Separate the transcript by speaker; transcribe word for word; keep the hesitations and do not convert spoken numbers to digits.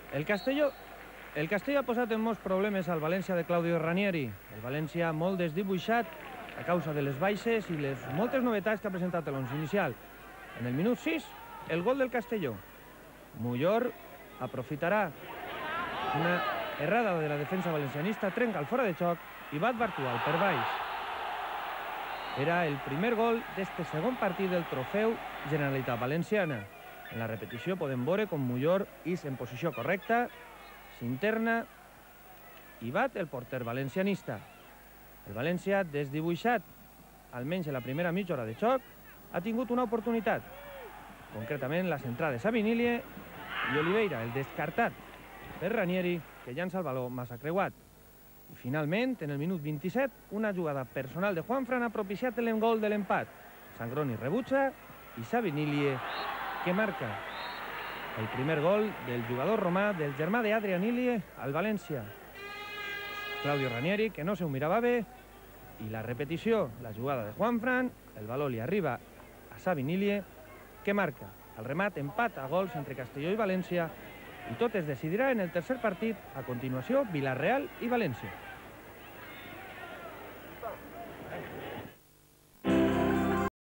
Speaker 1: El Castelló, el Castelló ha posat en molts problemes al València de Claudio Ranieri. El València molt desdibuixat a causa de les baixes i les moltes novetats que ha presentat l'onze inicial. En el minut sis, el gol del Castelló. Mollor aprofitarà una errada de la defensa valencianista, trenca el fora de xoc i bat Bartual per baix. Era el primer gol d'este segon partit del trofeu Generalitat Valenciana. En la repetició podem veure com Mollor és en posició correcta, s'interna i bat el porter valencianista. El València, desdibuixat, almenys en la primera mitja hora de xoc, ha tingut una oportunitat. Concretament, la centrada de Savinillie i Oliveira, el descartat per Ranieri, que llança el baló massa creuat. I finalment, en el minut vint-i-set, una jugada personal de Juanfran ha propiciat el gol de l'empat. Sangroni rebutja i Savinillie, que marca el primer gol del jugador romà, del germà d'Adrian Illie, al València. Claudio Ranieri, que no se ho mirava bé, i la repetició, la jugada de Juanfran, el baló li arriba a Savinillie, que marca el remat, empat a gols entre Castelló i València, i tot es decidirà en el tercer partit, a continuació Vila-real i València.